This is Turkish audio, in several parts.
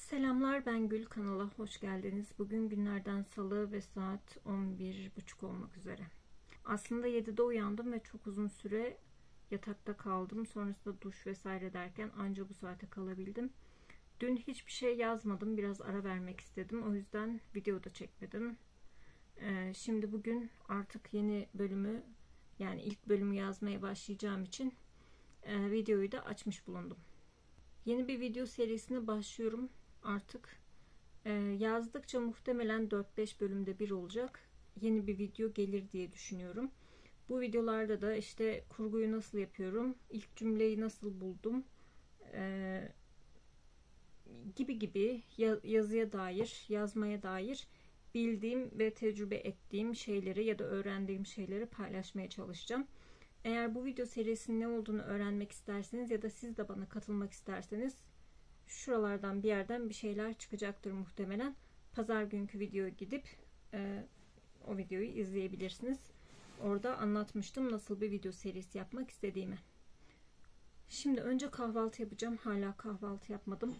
Selamlar, ben Gül, kanala hoş geldiniz. Bugün günlerden salı ve saat 11.30 olmak üzere. Aslında 7'de uyandım ve çok uzun süre yatakta kaldım. Sonrasında duş vesaire derken anca bu saate kalabildim. Dün hiçbir şey yazmadım. Biraz ara vermek istedim. O yüzden video da çekmedim. Şimdi bugün artık yeni bölümü, yani ilk bölümü yazmaya başlayacağım için videoyu da açmış bulundum. Yeni bir video serisine başlıyorum artık. Yazdıkça muhtemelen 4-5 bölümde bir olacak. Yeni bir video gelir diye düşünüyorum. Bu videolarda da işte kurguyu nasıl yapıyorum, ilk cümleyi nasıl buldum gibi yazıya dair, yazmaya dair bildiğim ve tecrübe ettiğim şeyleri ya da öğrendiğim şeyleri paylaşmaya çalışacağım. Eğer bu video serisinin ne olduğunu öğrenmek isterseniz ya da siz de bana katılmak isterseniz şuralardan bir yerden bir şeyler çıkacaktır muhtemelen. Pazar günkü videoya gidip o videoyu izleyebilirsiniz. Orada anlatmıştım nasıl bir video serisi yapmak istediğimi. Şimdi önce kahvaltı yapacağım. Hala kahvaltı yapmadım.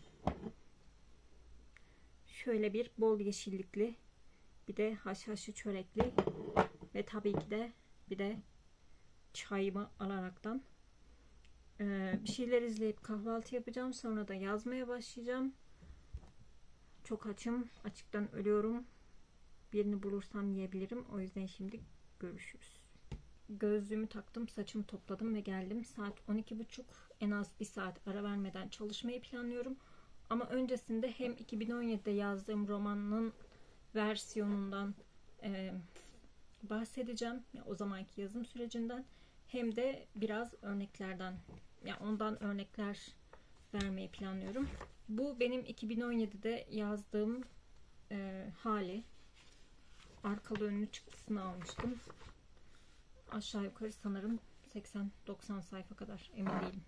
Şöyle bir bol yeşillikli, bir de haşhaşlı çörekli ve tabii ki de bir de çayımı alaraktan bir şeyler izleyip kahvaltı yapacağım. Sonra da yazmaya başlayacağım. Çok açım. Açıktan ölüyorum. Birini bulursam yiyebilirim. O yüzden şimdi görüşürüz. Gözlüğümü taktım. Saçımı topladım ve geldim. Saat 12.30. En az bir saat ara vermeden çalışmayı planlıyorum. Ama öncesinde hem 2017'de yazdığım romanın versiyonundan bahsedeceğim. O zamanki yazım sürecinden. Hem de biraz örneklerden, yani ondan örnekler vermeyi planlıyorum. Bu benim 2017'de yazdığım hali. Arkalı önlü çıktısını almıştım. Aşağı yukarı sanırım 80-90 sayfa kadar, emin değilim.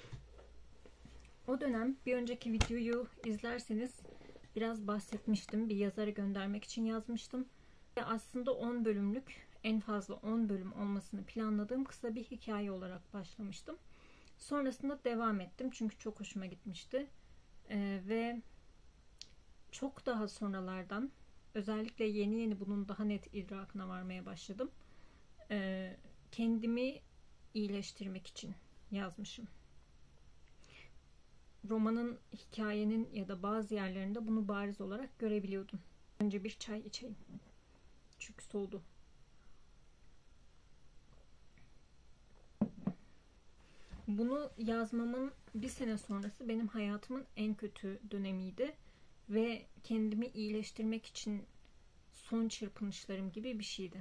O dönem bir önceki videoyu izlerseniz biraz bahsetmiştim. Bir yazara göndermek için yazmıştım. Ve aslında 10 bölümlük, en fazla 10 bölüm olmasını planladığım kısa bir hikaye olarak başlamıştım. Sonrasında devam ettim çünkü çok hoşuma gitmişti. Ve çok daha sonralardan, özellikle yeni bunun daha net idrakına varmaya başladım. Kendimi iyileştirmek için yazmışım. Romanın, hikayenin ya da bazı yerlerinde bunu bariz olarak görebiliyordum. Önce bir çay içeyim. Çünkü soğudu. Bunu yazmamın bir sene sonrası benim hayatımın en kötü dönemiydi. Ve kendimi iyileştirmek için son çırpınışlarım gibi bir şeydi.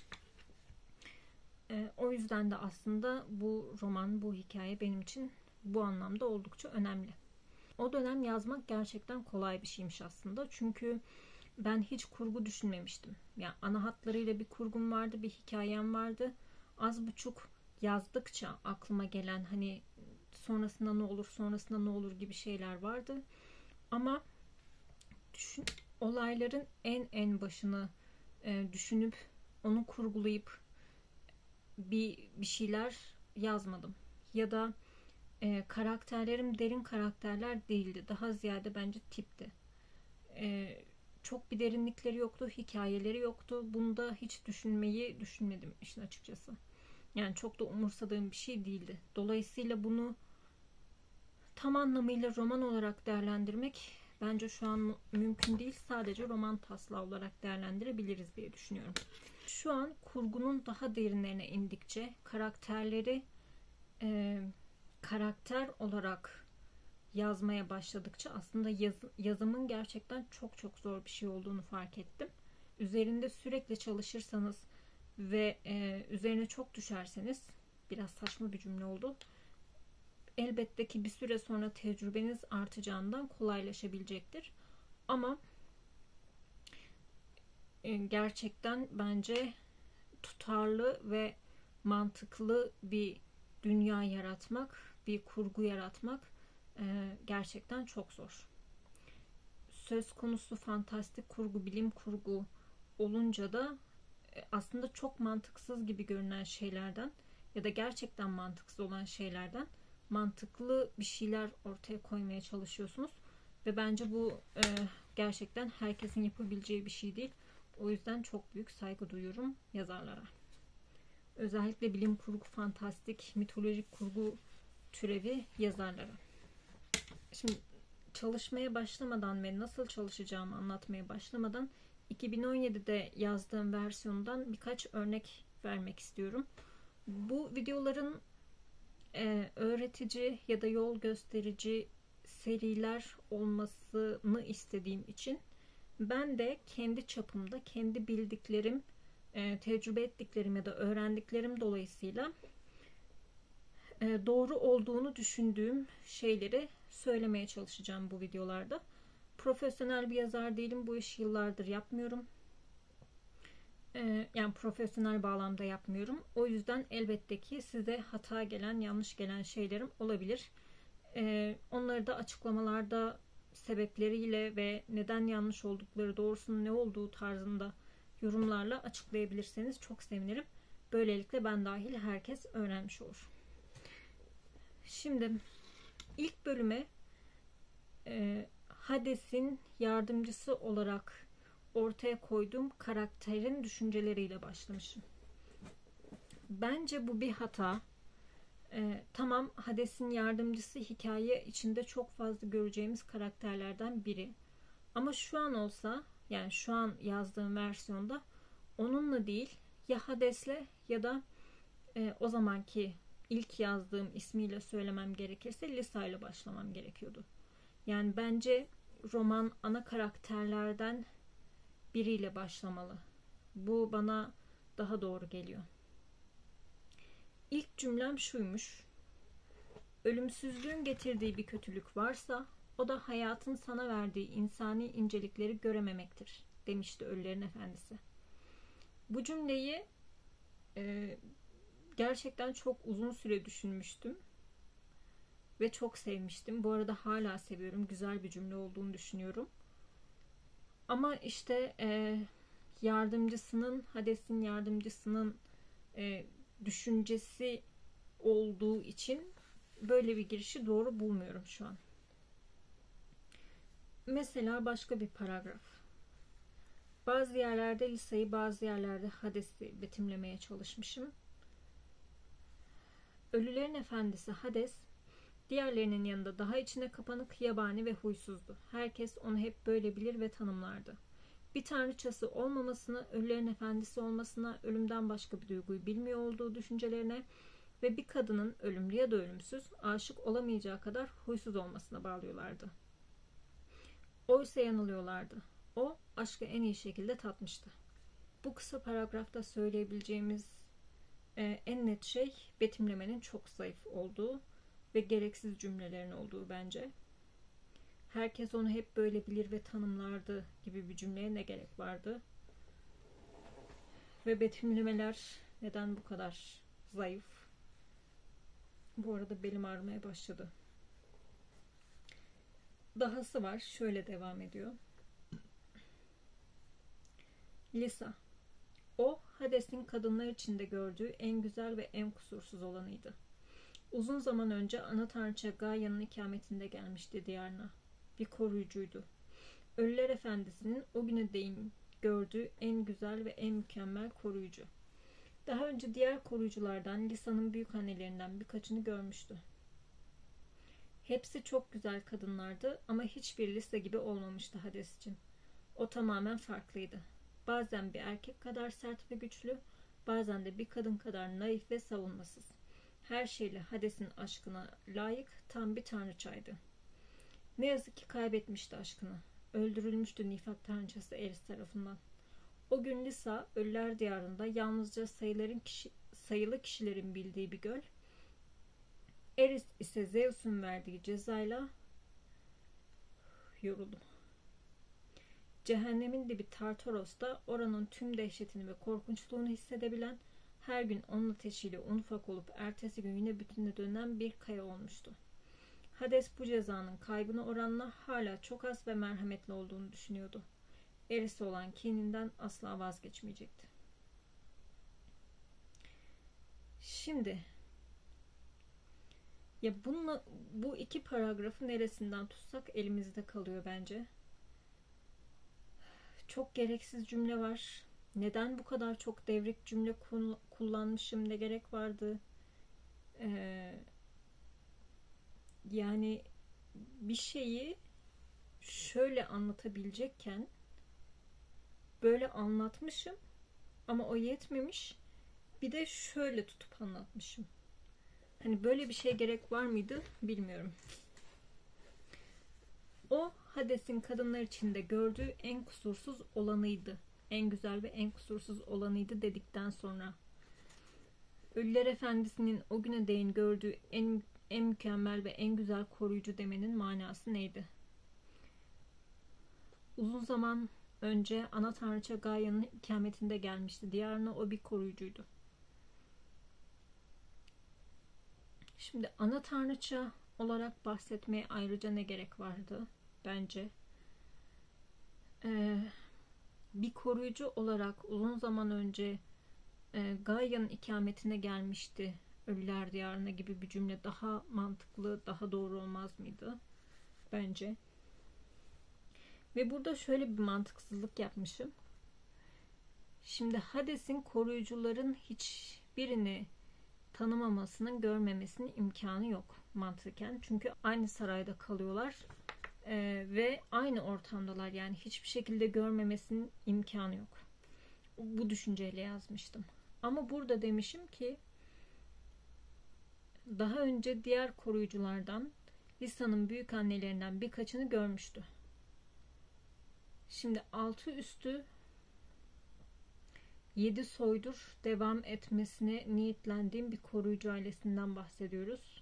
O yüzden de aslında bu roman, bu hikaye benim için bu anlamda oldukça önemli. O dönem yazmak gerçekten kolay bir şeymiş aslında. Çünkü ben hiç kurgu düşünmemiştim. Yani ana hatlarıyla bir kurgum vardı, bir hikayem vardı. Az buçuk yazdıkça aklıma gelen, hani sonrasında ne olur, sonrasında ne olur gibi şeyler vardı. Ama olayların en başını düşünüp onu kurgulayıp bir şeyler yazmadım. Ya da karakterlerim derin karakterler değildi. Daha ziyade bence tipti. Çok bir derinlikleri yoktu, hikayeleri yoktu. Bunu da hiç düşünmedim işin açıkçası. Yani çok da umursadığım bir şey değildi. Dolayısıyla bunu tam anlamıyla roman olarak değerlendirmek bence şu an mümkün değil. Sadece roman taslağı olarak değerlendirebiliriz diye düşünüyorum. Şu an kurgunun daha derinlerine indikçe karakterleri karakter olarak yazmaya başladıkça aslında yazımın gerçekten çok zor bir şey olduğunu fark ettim. Üzerinde sürekli çalışırsanız ve üzerine çok düşerseniz, biraz saçma bir cümle oldu, elbette ki bir süre sonra tecrübeniz artacağından kolaylaşabilecektir. Ama gerçekten bence tutarlı ve mantıklı bir dünya yaratmak, bir kurgu yaratmak gerçekten çok zor. Söz konusu fantastik kurgu, bilim kurgu olunca da aslında çok mantıksız gibi görünen şeylerden ya da gerçekten mantıksız olan şeylerden mantıklı bir şeyler ortaya koymaya çalışıyorsunuz. Ve bence bu gerçekten herkesin yapabileceği bir şey değil. O yüzden çok büyük saygı duyuyorum yazarlara. Özellikle bilim kurgu, fantastik, mitolojik kurgu türevi yazarlara. Şimdi çalışmaya başlamadan ve nasıl çalışacağımı anlatmaya başlamadan 2017'de yazdığım versiyondan birkaç örnek vermek istiyorum. Bu videoların öğretici ya da yol gösterici seriler olmasını istediğim için ben de kendi çapımda, kendi bildiklerim, tecrübe ettiklerim ya da öğrendiklerim dolayısıyla doğru olduğunu düşündüğüm şeyleri söylemeye çalışacağım bu videolarda. Profesyonel bir yazar değilim. Bu işi yıllardır yapmıyorum. Yani profesyonel bağlamda yapmıyorum. O yüzden elbette ki size hata gelen, yanlış gelen şeylerim olabilir. Onları da açıklamalarda sebepleriyle ve neden yanlış oldukları, doğrusunun ne olduğu tarzında yorumlarla açıklayabilirseniz çok sevinirim. Böylelikle ben dahil herkes öğrenmiş olur. Şimdi ilk bölüme Hades'in yardımcısı olarak ortaya koyduğum karakterin düşünceleriyle başlamışım. Bence bu bir hata. Tamam, Hades'in yardımcısı hikaye içinde çok fazla göreceğimiz karakterlerden biri. Ama şu an olsa, yani şu an yazdığım versiyonda onunla değil, ya Hades'le ya da o zamanki ilk yazdığım ismiyle söylemem gerekirse Lisa ile başlamam gerekiyordu. Yani bence roman ana karakterlerden biriyle başlamalı. Bu bana daha doğru geliyor. İlk cümlem şuymuş: ölümsüzlüğün getirdiği bir kötülük varsa o da hayatın sana verdiği insani incelikleri görememektir, demişti Ölülerin Efendisi. Bu cümleyi gerçekten çok uzun süre düşünmüştüm ve çok sevmiştim. Bu arada hala seviyorum. Güzel bir cümle olduğunu düşünüyorum. Ama işte Hades'in yardımcısının düşüncesi olduğu için böyle bir girişi doğru bulmuyorum şu an. Mesela başka bir paragraf. Bazı yerlerde Lisa'yı, bazı yerlerde Hades'i betimlemeye çalışmışım. Ölülerin Efendisi Hades, diğerlerinin yanında daha içine kapanık, yabani ve huysuzdu. Herkes onu hep böyle bilir ve tanımlardı. Bir tanrıçası olmamasına, Ölülerin Efendisi olmasına, ölümden başka bir duyguyu bilmiyor olduğu düşüncelerine ve bir kadının ölümlü ya da ölümsüz, aşık olamayacağı kadar huysuz olmasına bağlıyorlardı. Oysa yanılıyorlardı. O, aşkı en iyi şekilde tatmıştı. Bu kısa paragrafta söyleyebileceğimiz en net şey betimlemenin çok zayıf olduğu ve gereksiz cümlelerin olduğu bence. Herkes onu hep böyle bilir ve tanımlardı gibi bir cümleye ne gerek vardı? Ve betimlemeler neden bu kadar zayıf? Bu arada belim ağrımaya başladı. Dahası var. Şöyle devam ediyor. Lisa. O, Hades'in kadınlar içinde gördüğü en güzel ve en kusursuz olanıydı. Uzun zaman önce ana tanrıça Gaia'nın ikametinde gelmişti diyarına. Bir koruyucuydu. Ölüler Efendisi'nin o güne değin gördüğü en güzel ve en mükemmel koruyucu. Daha önce diğer koruyuculardan, Lisa'nın büyükannelerinden birkaçını görmüştü. Hepsi çok güzel kadınlardı ama hiçbir Lisa gibi olmamıştı Hades için. O tamamen farklıydı. Bazen bir erkek kadar sert ve güçlü, bazen de bir kadın kadar naif ve savunmasız. Her şeyle Hades'in aşkına layık tam bir tanrıçaydı. Ne yazık ki kaybetmişti aşkını. Öldürülmüştü nifak tanrıçası Eris tarafından. O gün Lisa, Ölüler Diyarı'nda yalnızca sayılı kişilerin bildiği bir göl, Eris ise Zeus'un verdiği cezayla yoruldum. Cehennemin dibi Tartaros'ta oranın tüm dehşetini ve korkunçluğunu hissedebilen, her gün onun ateşiyle un ufak olup ertesi gün yine bütününe dönen bir kaya olmuştu. Hades bu cezanın kaybına oranla hala çok az ve merhametli olduğunu düşünüyordu. Eris'e olan kininden asla vazgeçmeyecekti. Şimdi Ya bununla, bu iki paragrafı neresinden tutsak elimizde kalıyor bence. Çok gereksiz cümle var. Neden bu kadar çok devrik cümle kullanmışım, ne gerek vardı? Yani bir şeyi şöyle anlatabilecekken böyle anlatmışım ama o yetmemiş. Bir de şöyle tutup anlatmışım. Hani böyle bir şey gerek var mıydı bilmiyorum. O Hades'in kadınlar içinde gördüğü en kusursuz olanıydı. En güzel ve en kusursuz olanıydı dedikten sonra Ölüler Efendisi'nin o güne değin gördüğü en mükemmel ve en güzel koruyucu demenin manası neydi? Uzun zaman önce ana tanrıça Gaia'nın ikametinde gelmişti. Diyarına o bir koruyucuydu. Şimdi ana tanrıça olarak bahsetmeye ayrıca ne gerek vardı bence? Bir koruyucu olarak uzun zaman önce Gaia'nın ikametine gelmişti Ölüler Diyarına gibi bir cümle daha mantıklı, daha doğru olmaz mıydı? Bence. Ve burada şöyle bir mantıksızlık yapmışım. Şimdi Hades'in koruyucuların hiçbirini tanımamasının, görmemesinin imkanı yok mantıken. Çünkü aynı sarayda kalıyorlar ve aynı ortamdalar. Yani hiçbir şekilde görmemesinin imkanı yok. Bu düşünceyle yazmıştım. Ama burada demişim ki daha önce diğer koruyuculardan Lysa'nın büyük annelerinden birkaçını görmüştü. Şimdi altı üstü 7 soydur devam etmesine niyetlendiğim bir koruyucu ailesinden bahsediyoruz.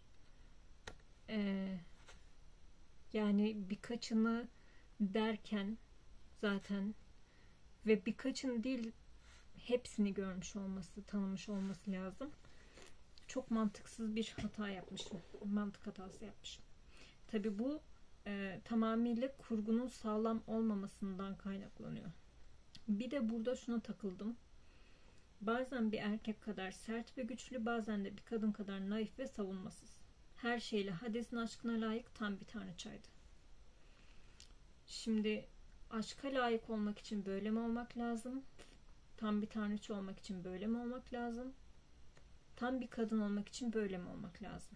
Yani birkaçını derken zaten ve birkaçını değil hepsini görmüş olması, tanımış olması lazım. Çok mantıksız bir hata yapmışım. Mantık hatası yapmışım. Tabii bu tamamıyla kurgunun sağlam olmamasından kaynaklanıyor. Bir de burada şuna takıldım. Bazen bir erkek kadar sert ve güçlü, bazen de bir kadın kadar naif ve savunmasız. Her şeyle Hades'in aşkına layık tam bir tanrıçaydı. Şimdi aşka layık olmak için böyle mi olmak lazım? Tam bir tanrıça olmak için böyle mi olmak lazım? Tam bir kadın olmak için böyle mi olmak lazım?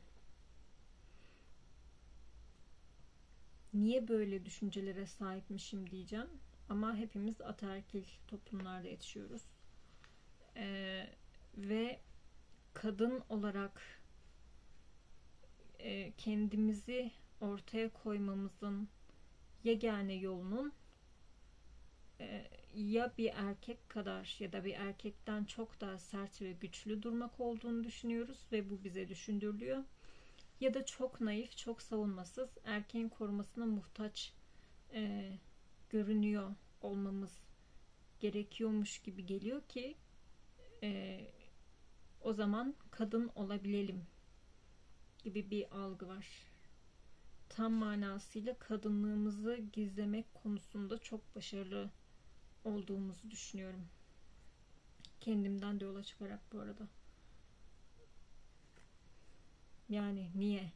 Niye böyle düşüncelere sahipmişim diyeceğim. Ama hepimiz ataerkil toplumlarda yetişiyoruz. Ve kadın olarak kendimizi ortaya koymamızın yegane yolunun ya bir erkek kadar ya da bir erkekten çok daha sert ve güçlü durmak olduğunu düşünüyoruz ve bu bize düşündürülüyor. Ya da çok naif, çok savunmasız, erkeğin korumasına muhtaç görünüyor olmamız gerekiyormuş gibi geliyor ki o zaman kadın olabilelim gibi bir algı var. Tam manasıyla kadınlığımızı gizlemek konusunda çok başarılı olduğumuzu düşünüyorum. Kendimden de yola çıkarak bu arada. Yani niye?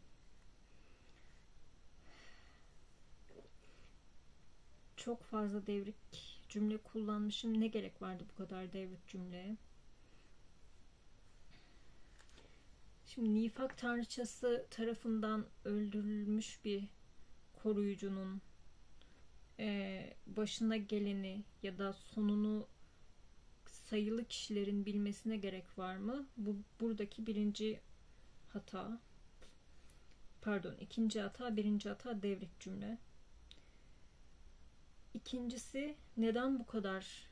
Çok fazla devrik cümle kullanmışım. Ne gerek vardı bu kadar devrik cümleye? Şimdi nifak tanrıçası tarafından öldürülmüş bir koruyucunun başına geleni ya da sonunu sayılı kişilerin bilmesine gerek var mı? Bu buradaki birinci hata. Pardon, ikinci hata, birinci hata devrik cümle. İkincisi, neden bu kadar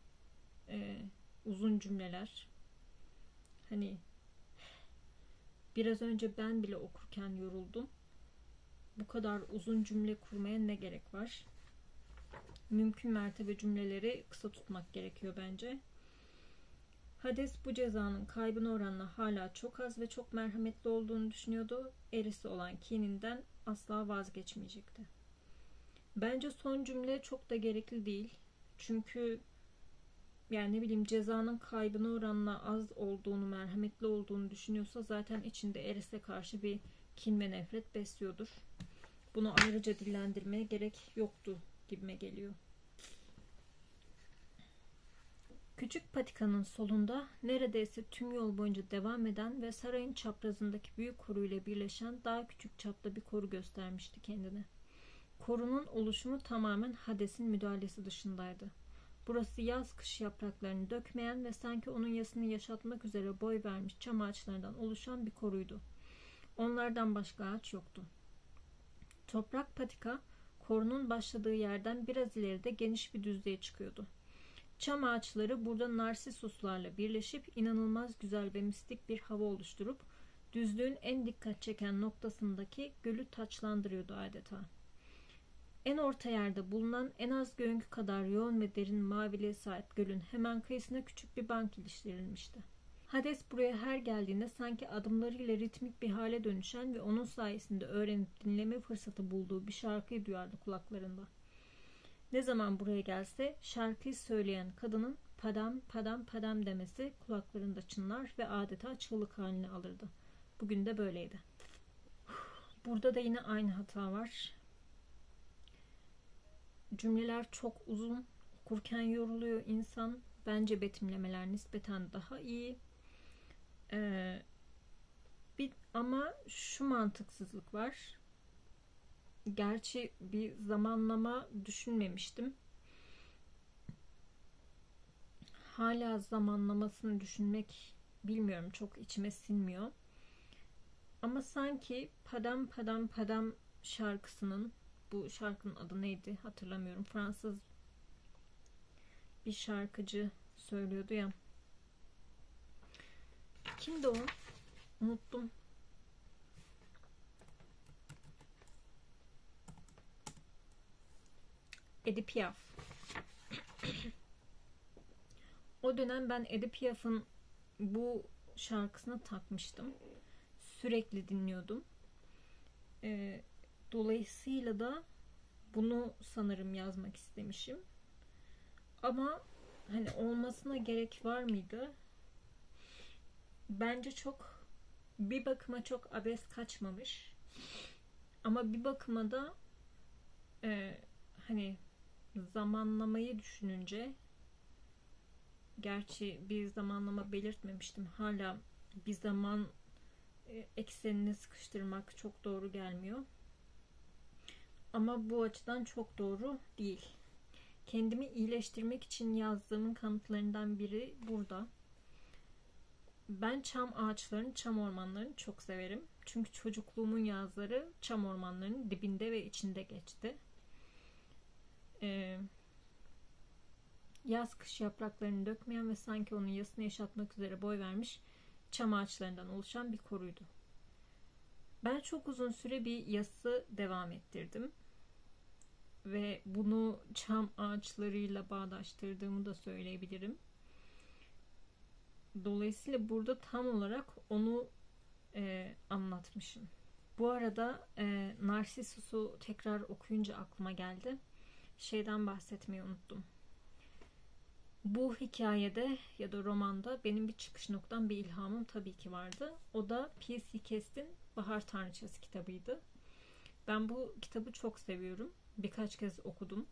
uzun cümleler? Hani biraz önce ben bile okurken yoruldum. Bu kadar uzun cümle kurmaya ne gerek var? Mümkün mertebe cümleleri kısa tutmak gerekiyor bence. Hades bu cezanın kaybına oranla hala çok az ve çok merhametli olduğunu düşünüyordu. Erisi olan kininden asla vazgeçmeyecekti. Bence son cümle çok da gerekli değil. Çünkü yani ne bileyim cezanın kaybına oranla az olduğunu, merhametli olduğunu düşünüyorsa zaten içinde Eris'e karşı bir kin ve nefret besliyordur. Bunu ayrıca dillendirmeye gerek yoktu gibime geliyor. Küçük patikanın solunda neredeyse tüm yol boyunca devam eden ve sarayın çaprazındaki büyük koruyla birleşen daha küçük çapta bir koru göstermişti kendine. Korunun oluşumu tamamen Hades'in müdahalesi dışındaydı. Burası yaz kış yapraklarını dökmeyen ve sanki onun yasını yaşatmak üzere boy vermiş çam ağaçlarından oluşan bir koruydu. Onlardan başka ağaç yoktu. Toprak patika, korunun başladığı yerden biraz ileride geniş bir düzlüğe çıkıyordu. Çam ağaçları burada narsisuslarla birleşip inanılmaz güzel ve mistik bir hava oluşturup düzlüğün en dikkat çeken noktasındaki gölü taçlandırıyordu adeta. En orta yerde bulunan en az göğünkü kadar yoğun ve derin maviliğe sahip gölün hemen kıyısına küçük bir bank iliştirilmişti. Hades buraya her geldiğinde sanki adımlarıyla ritmik bir hale dönüşen ve onun sayesinde öğrenip dinleme fırsatı bulduğu bir şarkıyı duyardı kulaklarında. Ne zaman buraya gelse şarkıyı söyleyen kadının padam padam padam demesi kulaklarında çınlar ve adeta çığlık halini alırdı. Bugün de böyleydi. Burada da yine aynı hata var. Cümleler çok uzun. Okurken yoruluyor insan. Bence betimlemeler nispeten daha iyi. Ama şu mantıksızlık var. Gerçi bir zamanlama düşünmemiştim. Hala zamanlamasını düşünmek bilmiyorum, çok içime sinmiyor. Ama sanki Padam Padam Padam şarkısının, bu şarkının adı neydi hatırlamıyorum. Fransız bir şarkıcı söylüyordu ya. Kimdi o? Unuttum. Edip Piaf. O dönem ben Edip Piaf'ın bu şarkısına takmıştım. Sürekli dinliyordum. Dolayısıyla da bunu sanırım yazmak istemişim. Ama hani olmasına gerek var mıydı? Bence çok, bir bakıma çok abes kaçmamış. Ama bir bakıma da hani zamanlamayı düşününce, gerçi bir zamanlama belirtmemiştim. Hala bir zaman eksenini sıkıştırmak çok doğru gelmiyor. Ama bu açıdan çok doğru değil. Kendimi iyileştirmek için yazdığımın kanıtlarından biri burada. Ben çam ağaçlarını, çam ormanlarını çok severim. Çünkü çocukluğumun yazları çam ormanlarının dibinde ve içinde geçti. Yaz kış yapraklarını dökmeyen ve sanki onun yasını yaşatmak üzere boy vermiş çam ağaçlarından oluşan bir koruydu. Ben çok uzun süre bir yası devam ettirdim. Ve bunu çam ağaçlarıyla bağdaştırdığımı da söyleyebilirim. Dolayısıyla burada tam olarak onu anlatmışım. Bu arada Narsisus'u tekrar okuyunca aklıma geldi. Şeyden bahsetmeyi unuttum. Bu hikayede ya da romanda benim bir çıkış noktam, bir ilhamım tabii ki vardı. O da P.C. Kest'in Bahar Tanrıçası kitabıydı. Ben bu kitabı çok seviyorum. Birkaç kez okudum.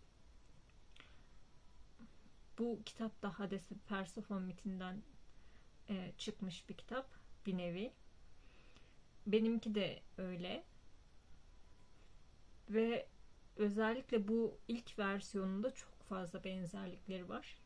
Bu kitap da Hades ve Persefone mitinden çıkmış bir kitap. Bir nevi. Benimki de öyle. Ve özellikle bu ilk versiyonunda çok fazla benzerlikleri var.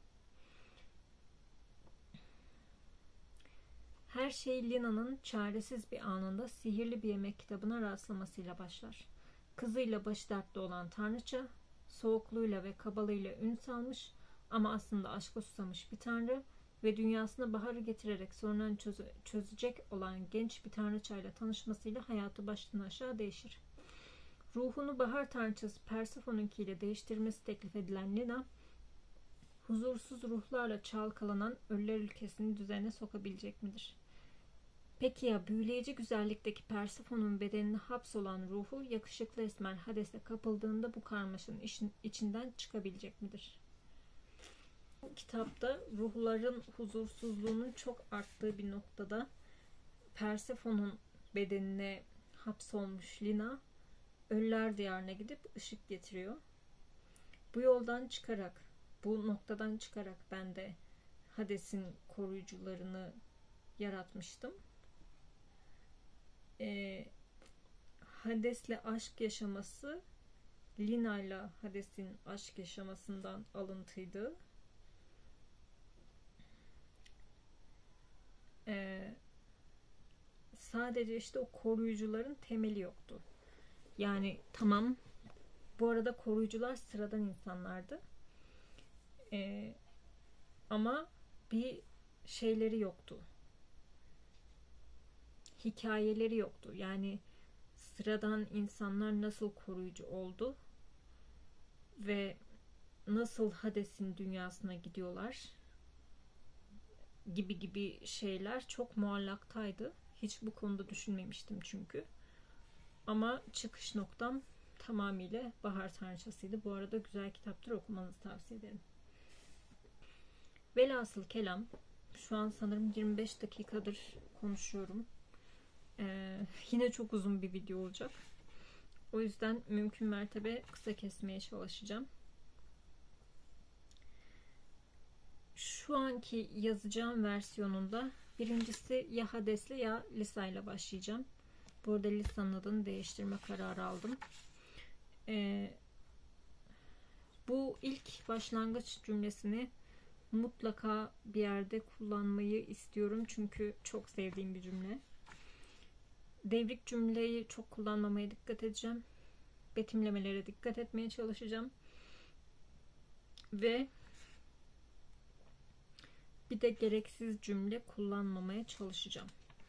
Her şey Lina'nın çaresiz bir anında sihirli bir yemek kitabına rastlamasıyla başlar. Kızıyla başı dertte olan tanrıça, soğukluğuyla ve kabalığıyla ün salmış ama aslında aşka susamış bir tanrı ve dünyasına baharı getirerek sorunlarını çözecek olan genç bir tanrıçayla tanışmasıyla hayatı baştan aşağı değişir. Ruhunu bahar tanrıçası Persephone'unkiyle değiştirmesi teklif edilen Lina, huzursuz ruhlarla çalkalanan ölüler ülkesini düzene sokabilecek midir? Peki ya büyüleyici güzellikteki Persephone'un bedenine hapsolan ruhu yakışıklı esmer Hades'e kapıldığında bu karmaşanın içinden çıkabilecek midir? Bu kitapta ruhların huzursuzluğunun çok arttığı bir noktada Persephone'un bedenine hapsolmuş Lina Ölüler Diyarı'na gidip ışık getiriyor. Bu yoldan çıkarak, bu noktadan çıkarak ben de Hades'in koruyucularını yaratmıştım. Hades'le aşk yaşaması Lina'yla Hades'in aşk yaşamasından alıntıydı. Sadece işte o koruyucuların temeli yoktu. Yani tamam, bu arada koruyucular sıradan insanlardı. Ama bir şeyleri yoktu. Hikayeleri yoktu. Yani sıradan insanlar nasıl koruyucu oldu ve nasıl Hades'in dünyasına gidiyorlar gibi şeyler çok muallaktaydı. Hiç bu konuda düşünmemiştim çünkü. Ama çıkış noktam tamamıyla Bahar Tanrıçası'ydı. Bu arada güzel kitaptır, okumanızı tavsiye ederim. Velhasıl kelam, şu an sanırım 25 dakikadır konuşuyorum. Yine çok uzun bir video olacak. O yüzden mümkün mertebe kısa kesmeye çalışacağım. Şu anki yazacağım versiyonunda birincisi ya Hades'le ya Lysa'yla başlayacağım. Bu arada Lysa'nın adını değiştirme kararı aldım. Bu ilk başlangıç cümlesini mutlaka bir yerde kullanmayı istiyorum. Çünkü çok sevdiğim bir cümle. Devrik cümleyi çok kullanmamaya dikkat edeceğim. Betimlemelere dikkat etmeye çalışacağım. Ve bir de gereksiz cümle kullanmamaya çalışacağım.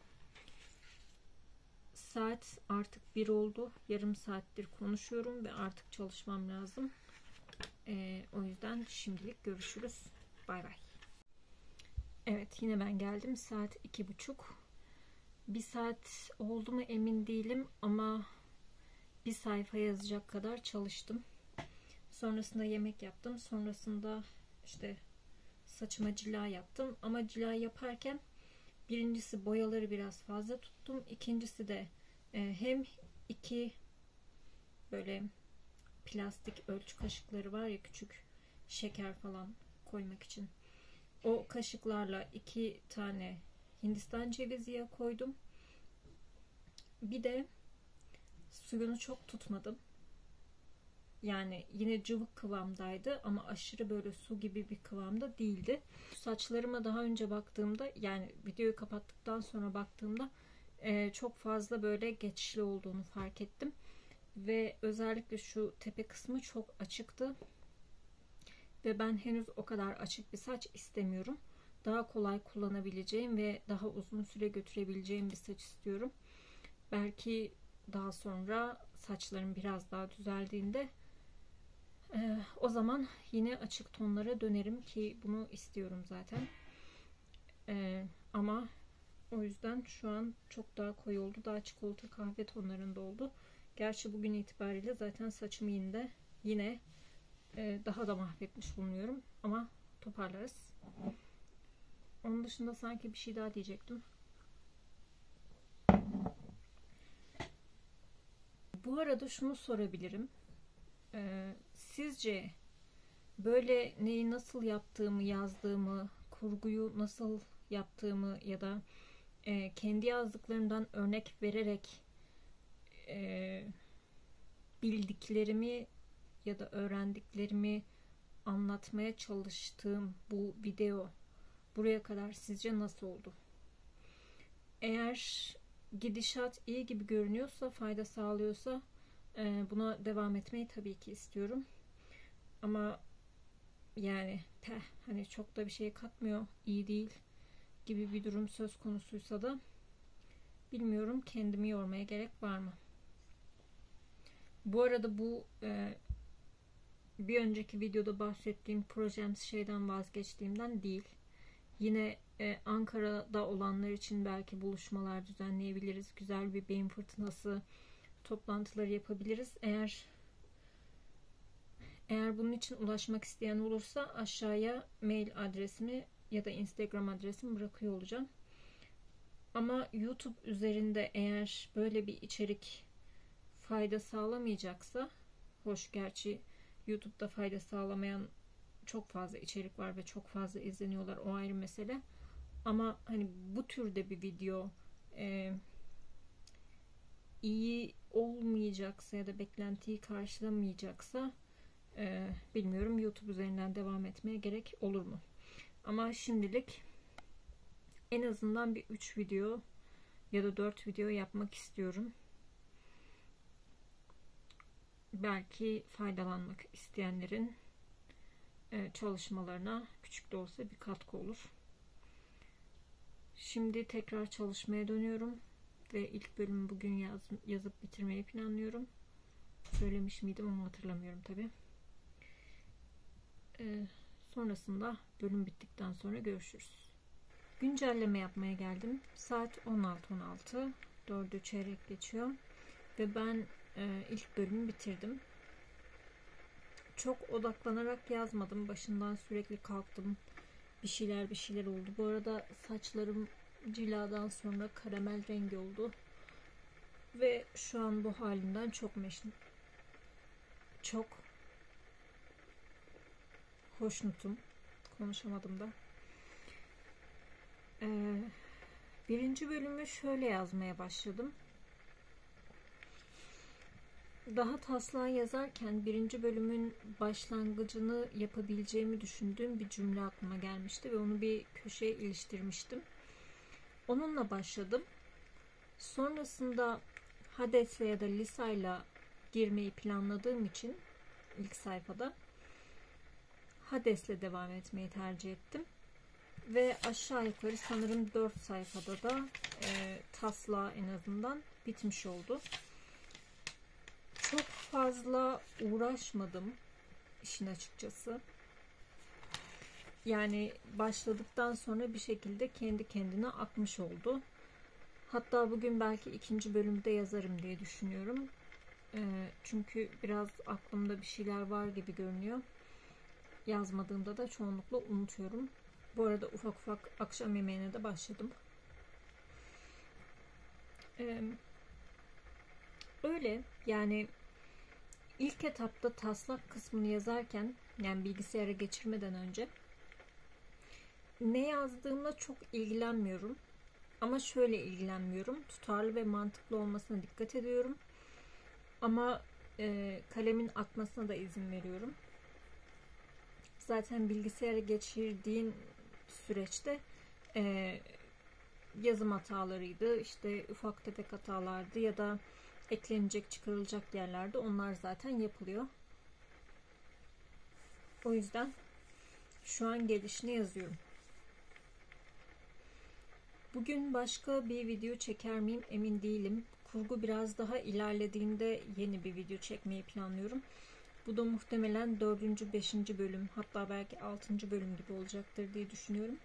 Saat artık 1 oldu. Yarım saattir konuşuyorum ve artık çalışmam lazım. O yüzden şimdilik görüşürüz. Bay bay. Evet, yine ben geldim. Saat 2:30. Bir saat oldu mu emin değilim ama bir sayfa yazacak kadar çalıştım. Sonrasında yemek yaptım. Sonrasında işte saçıma cila yaptım. Ama cila yaparken birincisi boyaları biraz fazla tuttum. İkincisi de hem iki böyle plastik ölçü kaşıkları var ya, küçük şeker falan koymak için. O kaşıklarla 2 tane Hindistan cevizi yağı koydum. Bir de suyunu çok tutmadım. Yani yine cıvık kıvamdaydı ama aşırı böyle su gibi bir kıvamda değildi. Saçlarıma daha önce baktığımda, yani videoyu kapattıktan sonra baktığımda çok fazla böyle geçişli olduğunu fark ettim. Ve özellikle şu tepe kısmı çok açıktı. Ve ben henüz o kadar açık bir saç istemiyorum. Daha kolay kullanabileceğim ve daha uzun süre götürebileceğim bir saç istiyorum. Belki daha sonra saçlarım biraz daha düzeldiğinde o zaman yine açık tonlara dönerim ki bunu istiyorum zaten. Ama o yüzden şu an çok daha koyu oldu. Daha çikolata kahve tonlarında oldu. Gerçi bugün itibariyle zaten saçımı yine daha da mahvetmiş bulunuyorum. Ama toparlarız. Onun dışında sanki bir şey daha diyecektim. Bu arada şunu sorabilirim. Sizce böyle neyi nasıl yaptığımı, yazdığımı, kurguyu nasıl yaptığımı ya da kendi yazdıklarımdan örnek vererek bildiklerimi ya da öğrendiklerimi anlatmaya çalıştığım bu video buraya kadar sizce nasıl oldu? Eğer gidişat iyi gibi görünüyorsa, fayda sağlıyorsa buna devam etmeyi tabii ki istiyorum. Ama yani hani çok da bir şey katmıyor, iyi değil gibi bir durum söz konusuysa da bilmiyorum, kendimi yormaya gerek var mı? Bu arada bu bir önceki videoda bahsettiğim projem şeyden vazgeçtiğimden değil. Yine Ankara'da olanlar için belki buluşmalar düzenleyebiliriz. Güzel bir beyin fırtınası toplantıları yapabiliriz. Eğer bunun için ulaşmak isteyen olursa aşağıya mail adresimi ya da Instagram adresimi bırakıyor olacağım. Ama YouTube üzerinde eğer böyle bir içerik fayda sağlamayacaksa, hoş gerçi YouTube'da fayda sağlamayan çok fazla içerik var ve çok fazla izleniyorlar, o ayrı mesele. Ama hani bu türde bir video iyi olmayacaksa ya da beklentiyi karşılamayacaksa bilmiyorum, YouTube üzerinden devam etmeye gerek olur mu? Ama şimdilik en azından bir 3 video ya da 4 video yapmak istiyorum. Belki faydalanmak isteyenlerin çalışmalarına küçük de olsa bir katkı olur. Şimdi tekrar çalışmaya dönüyorum ve ilk bölümü bugün yazıp bitirmeyi planlıyorum. Söylemiş miydim onu hatırlamıyorum tabi. Sonrasında bölüm bittikten sonra görüşürüz. Güncelleme yapmaya geldim. Saat 16:16. 4'ü çeyrek geçiyor. Ve ben ilk bölümü bitirdim. Çok odaklanarak yazmadım. Başından sürekli kalktım. Bir şeyler oldu. Bu arada saçlarım ciladan sonra karamel rengi oldu. Ve şu an bu halinden çok hoşnutum. Konuşamadım da. Birinci bölümü şöyle yazmaya başladım. Daha taslağı yazarken birinci bölümün başlangıcını yapabileceğimi düşündüğüm bir cümle aklıma gelmişti ve onu bir köşeye iliştirmiştim. Onunla başladım. Sonrasında Hades'le ya da Lisa'yla girmeyi planladığım için ilk sayfada Hades'le devam etmeyi tercih ettim. Ve aşağı yukarı sanırım 4 sayfada da taslağı en azından bitmiş oldu. Çok fazla uğraşmadım işin açıkçası. Yani başladıktan sonra bir şekilde kendi kendine akmış oldu. Hatta bugün belki ikinci bölümde yazarım diye düşünüyorum. Çünkü biraz aklımda bir şeyler var gibi görünüyor. Yazmadığımda da çoğunlukla unutuyorum. Bu arada ufak ufak akşam yemeğine de başladım. Öyle yani ilk etapta taslak kısmını yazarken, yani bilgisayara geçirmeden önce ne yazdığımla çok ilgilenmiyorum. Ama şöyle ilgilenmiyorum. Tutarlı ve mantıklı olmasına dikkat ediyorum. Ama kalemin akmasına da izin veriyorum. Zaten bilgisayara geçirdiğin süreçte yazım hatalarıydı, işte ufak tefek hatalardı ya da eklenecek, çıkarılacak yerlerde onlar zaten yapılıyor. O yüzden şu an gelişine yazıyorum. Bugün başka bir video çeker miyim emin değilim. Kurgu biraz daha ilerlediğinde yeni bir video çekmeyi planlıyorum. Bu da muhtemelen 4. 5. bölüm, hatta belki 6. bölüm gibi olacaktır diye düşünüyorum.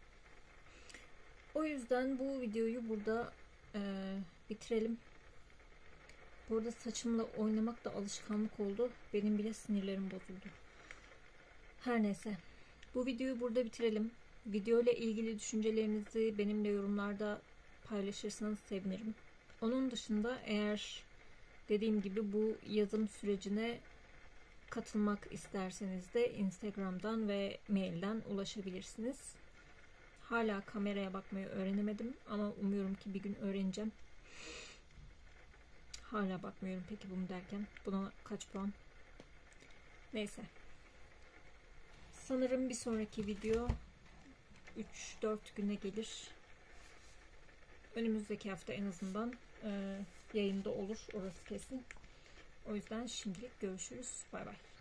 O yüzden bu videoyu burada bitirelim. Bu arada saçımla oynamak da alışkanlık oldu. Benim bile sinirlerim bozuldu. Her neyse. Bu videoyu burada bitirelim. Video ile ilgili düşüncelerinizi benimle yorumlarda paylaşırsanız sevinirim. Onun dışında eğer dediğim gibi bu yazım sürecine katılmak isterseniz de Instagram'dan ve mailden ulaşabilirsiniz. Hala kameraya bakmayı öğrenemedim ama umuyorum ki bir gün öğreneceğim. Hala bakmıyorum peki bunu derken. Buna kaç puan? Neyse. Sanırım bir sonraki video 3-4 güne gelir. Önümüzdeki hafta en azından yayında olur. Orası kesin. O yüzden şimdilik görüşürüz. Bay bay.